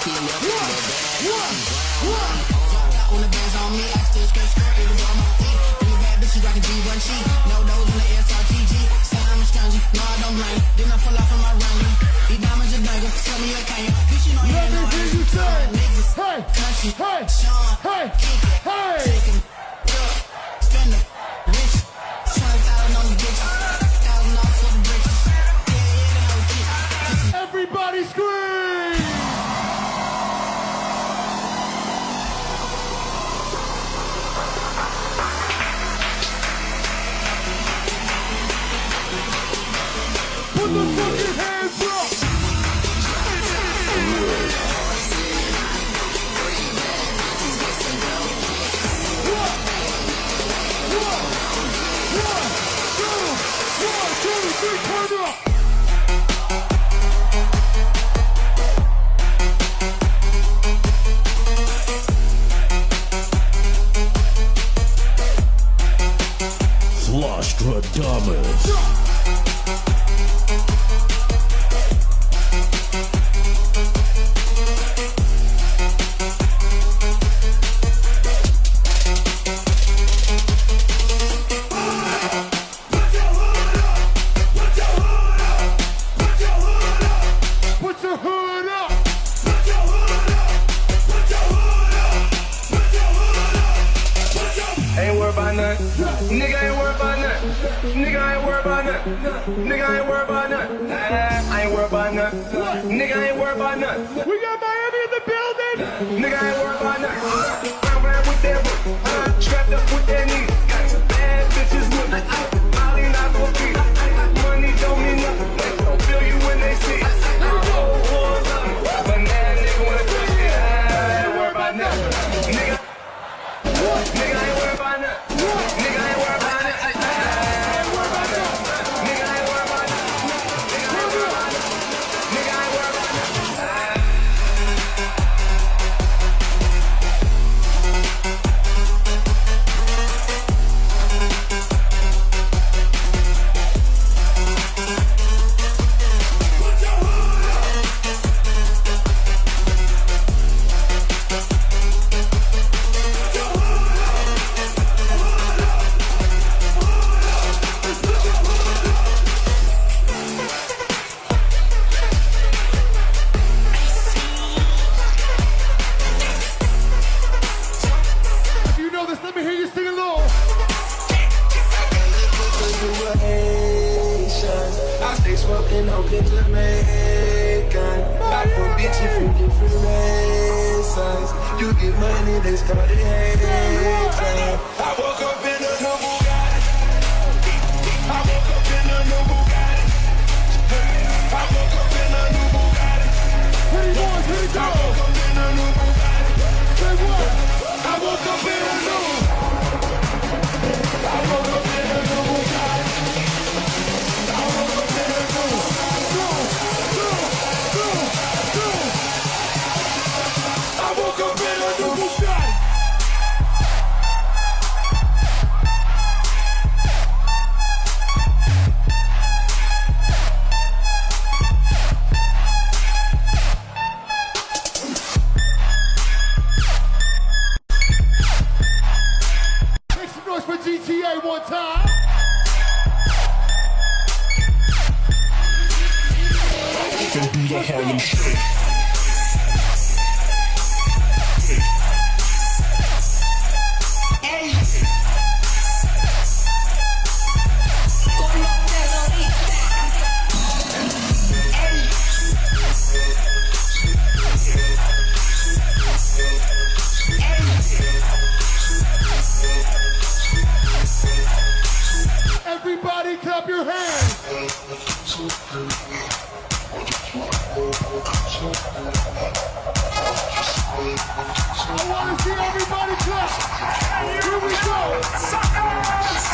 On the bands on me, I still skirt, it was on my feet. And the bad bitches rockin' G1G. No those in the SRTG. Say I'm a stranger, no I don't blame. Then I pull off from my Wrangler. These diamonds are dangle, tell me a can. Bitch, you know you ain't no angel. Niggas, hey, country, hey, Sean, hey, kick it, hey, take him, spend it, rich, 20,000 on the bitches, 1,000 off for the bridges. Yeah, the whole kit. Everybody scream! Put the fucking hands up! One, two, three, turn up! Flosstradamus. Nigga ain't worried about nothing. Nigga ain't worried about nothing. Nigga ain't worried about nothing. I ain't worried about nothing. Nigga ain't worried about nothing. We got Miami in the building. Nigga ain't worried about nothing. Round with that whip, strapped up with that knee. Got some bad bitches with me. Molly not for free. Money don't mean nothing. Don't feel you when they see. But now nigga wanna push it. I ain't worried about nothing. Nigga ain't worried about nothing. Nigga ain't worried about it. Nigga ain't worried about it. Nigga ain't worried about it. Nigga ain't worried about it. Nigga ain't worried about it. Let me hear you sing along. I stay smoking, hoping to make Not for bitch if you get free raisins. You get money, they start to hate. I woke up in a new Bugatti. I woke up in a new Bugatti. I woke up in a new Bugatti. Hey boys, here we go. I woke up in a new Bugatti. Say what? I woke up in a new. I woke up in a new Bugatti. I woke up in a new. I woke up in a new Bugatti. Make some noise for GTA one time. Can do the Harlem Shake. Everybody clap your hands. I want to see everybody clap. Here we go. Suckers!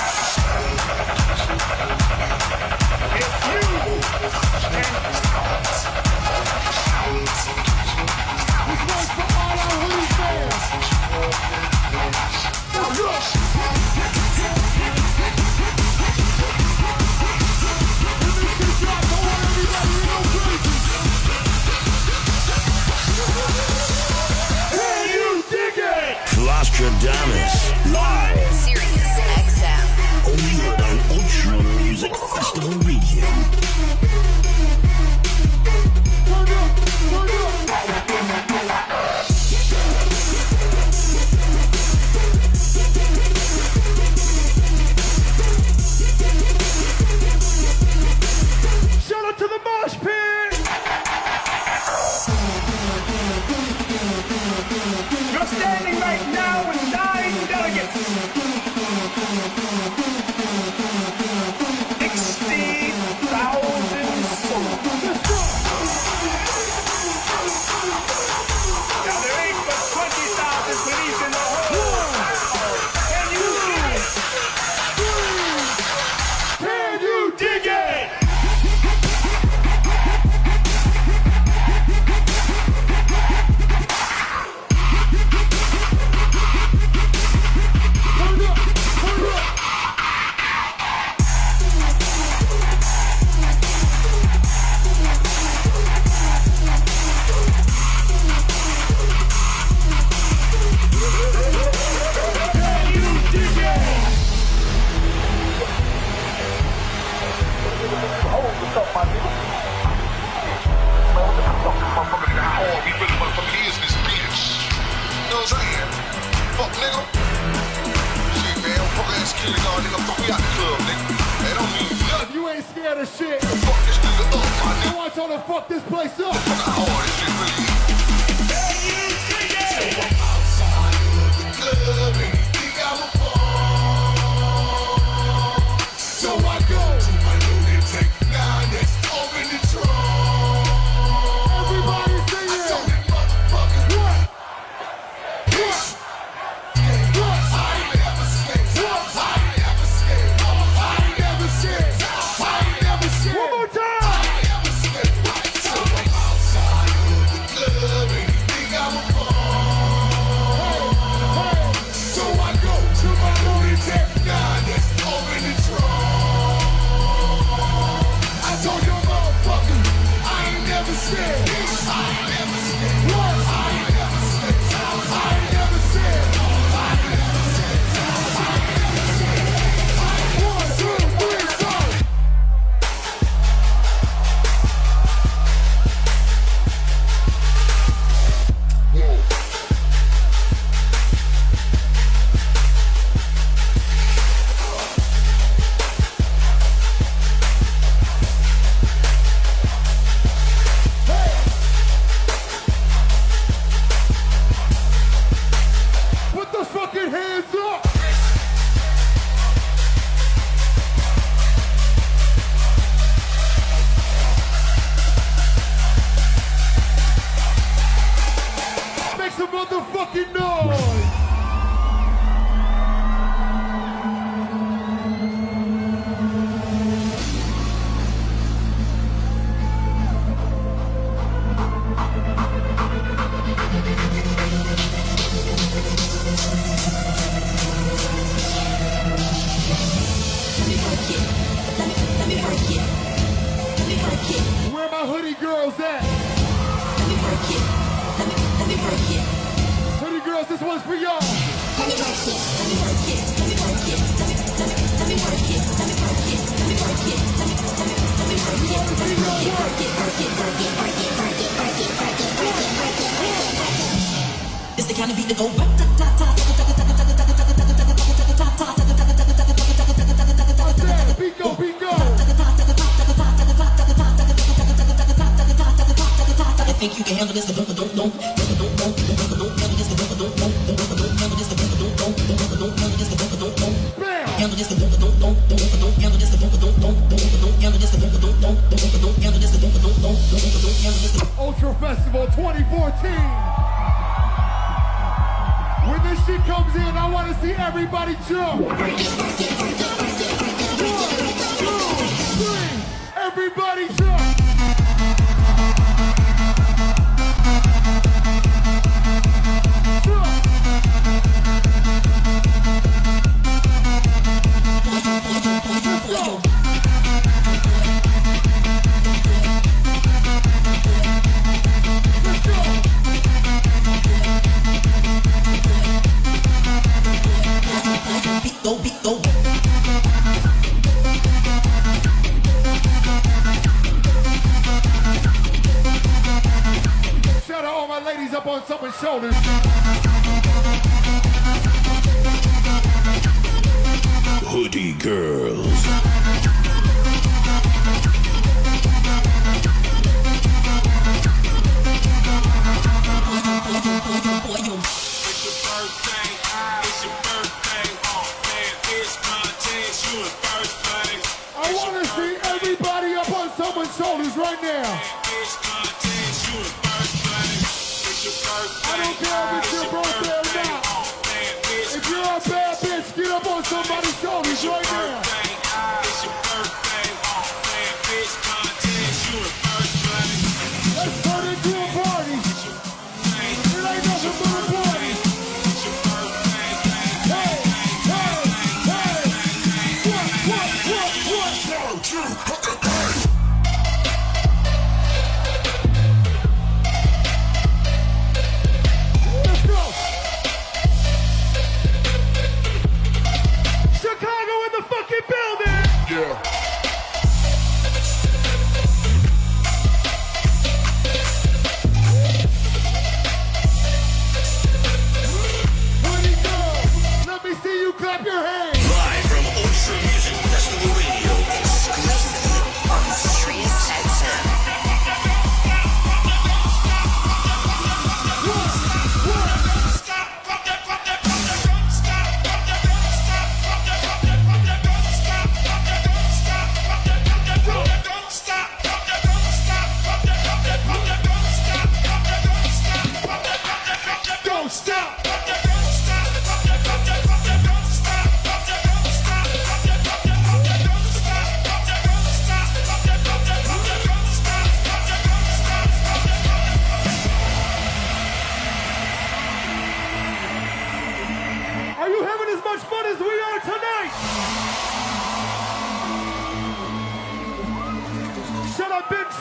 If you can stop. This one's for all our hoodie fans. Let's go. Let me see drop. I want everybody to go crazy. Ultra Festival 2014. When this shit comes in, I want to see everybody jump. 1, 2, 3, everybody jump. Shout out all my ladies up on someone's shoulders. Hoodie girls.